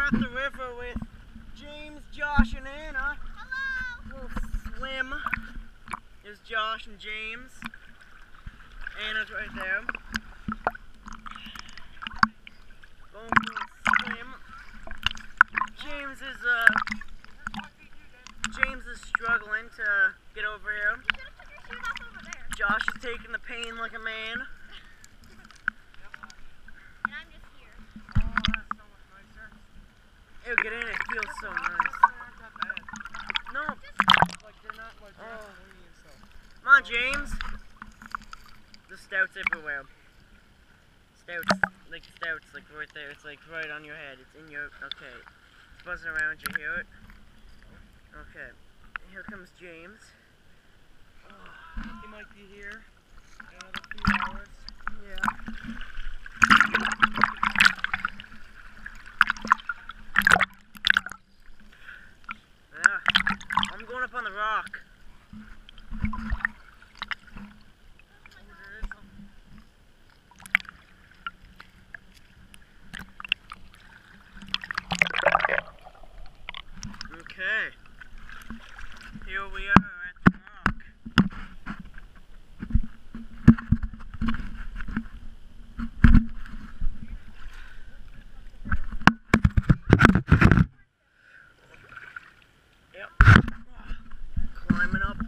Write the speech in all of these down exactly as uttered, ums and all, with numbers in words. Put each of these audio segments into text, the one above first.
at the river with James, Josh, and Anna. Hello! We'll swim. There's Josh and James. Anna's right there. Going for a swim. James is uh James is struggling to get over here. You should have took your shoes off over there. Josh is taking the pain like a man. And I'm just here. Oh, that's so much nicer. Ew, get in, it feels so nice. No. Like they're not like Oh. and stuff. Come on, James. There's stouts everywhere. Stouts, like stouts, like right there. It's like right on your head. It's in your, okay. It's buzzing around, you hear it? Okay. Here comes James. Oh, he might be here in another few hours. Yeah. Yeah. I'm going up on the rock. Okay. Here we are at the rock. Yep. Climbing up.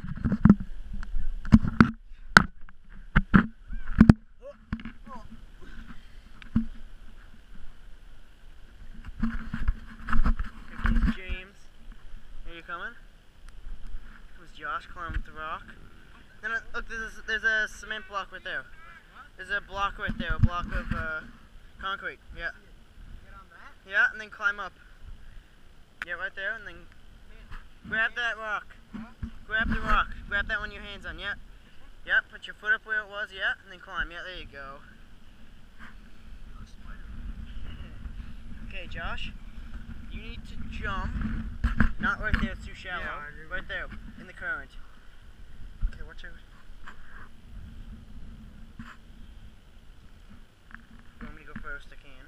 Here comes James. Are you coming? Comes Josh climbing up the rock. Then uh, look, there's a, there's a cement block right there. There's a block right there, a block of uh, concrete. Yeah. Get on that? Yeah, and then climb up. Yeah, right there, and then grab that rock. Grab the rock. Grab that one with your hands on. Yeah. Yeah. Put your foot up where it was. Yeah, and then climb. Yeah, there you go. Okay, Josh. You need to jump. Not right there, it's too shallow. Yeah, I agree. Right there, in the current. Okay, watch out. You want me to go first? I can.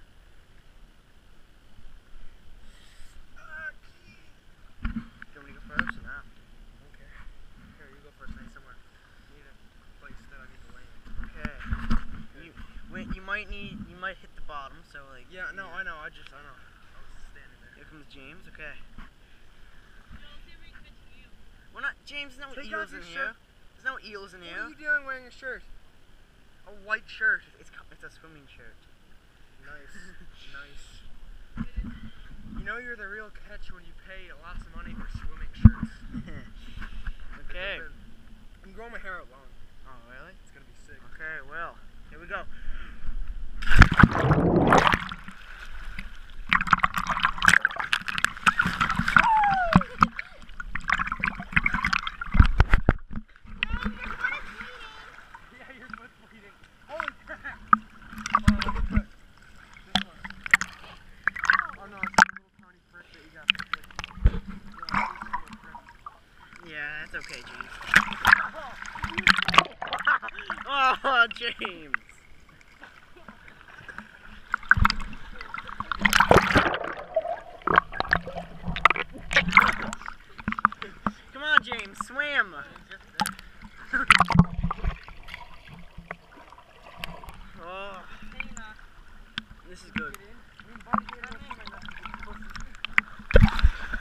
Do you want me to go first or not? Okay. Here, you go first. I need somewhere. I need a place that I need to lay in. Okay. You, wait, you might need, you might hit the bottom, so like. Yeah, no, I know. I just, I know. I was standing there. Here comes James. Okay. We're not, James. There's no Take eels off in your here. shirt. There's no eels in What here. are you doing wearing a shirt? A white shirt. It's co- it's a swimming shirt. Nice. Nice. You know you're the real catch when you pay lots of money for swimming shirts. Okay. I'm growing my hair out long. Oh really? It's gonna be sick. Okay. Well, here we go. Yeah, your foot's bleeding. Holy crap! Oh, look at this. This one. Oh no, it's a little tiny prick that you got. Yeah, it's just a little prick. Yeah, that's okay, James. Oh, James.